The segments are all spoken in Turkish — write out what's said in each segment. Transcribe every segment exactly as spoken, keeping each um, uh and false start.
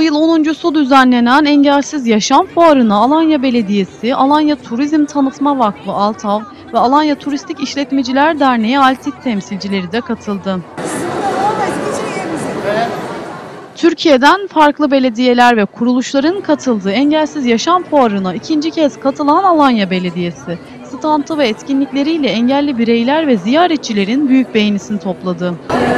Bu yıl onuncusu düzenlenen Engelsiz Yaşam Fuarı'na Alanya Belediyesi, Alanya Turizm Tanıtma Vakfı Altav ve Alanya Turistik İşletmeciler Derneği Altit temsilcileri de katıldı. Türkiye'den farklı belediyeler ve kuruluşların katıldığı Engelsiz Yaşam Fuarı'na ikinci kez katılan Alanya Belediyesi, stantı ve etkinlikleriyle engelli bireyler ve ziyaretçilerin büyük beğenisini topladı.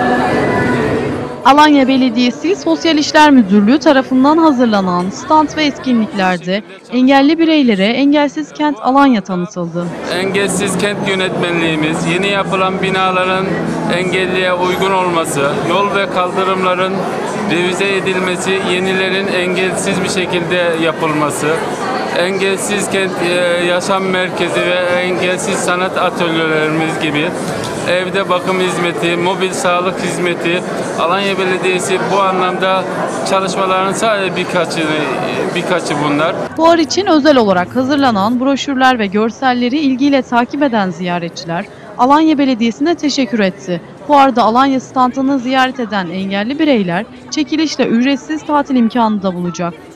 Alanya Belediyesi Sosyal İşler Müdürlüğü tarafından hazırlanan stand ve etkinliklerde engelli bireylere Engelsiz Kent Alanya tanıtıldı. Engelsiz kent yönetmenliğimiz, yeni yapılan binaların engelliye uygun olması, yol ve kaldırımların revize edilmesi, yenilerin engelsiz bir şekilde yapılması, Engelsiz Kent Yaşam Merkezi ve engelsiz sanat atölyelerimiz gibi evde bakım hizmeti, mobil sağlık hizmeti, Alanya Belediyesi bu anlamda çalışmaların sadece birkaçı, birkaçı bunlar. Fuar için özel olarak hazırlanan broşürler ve görselleri ilgiyle takip eden ziyaretçiler Alanya Belediyesi'ne teşekkür etti. Fuarda Alanya standını ziyaret eden engelli bireyler çekilişle ücretsiz tatil imkanı da bulacak.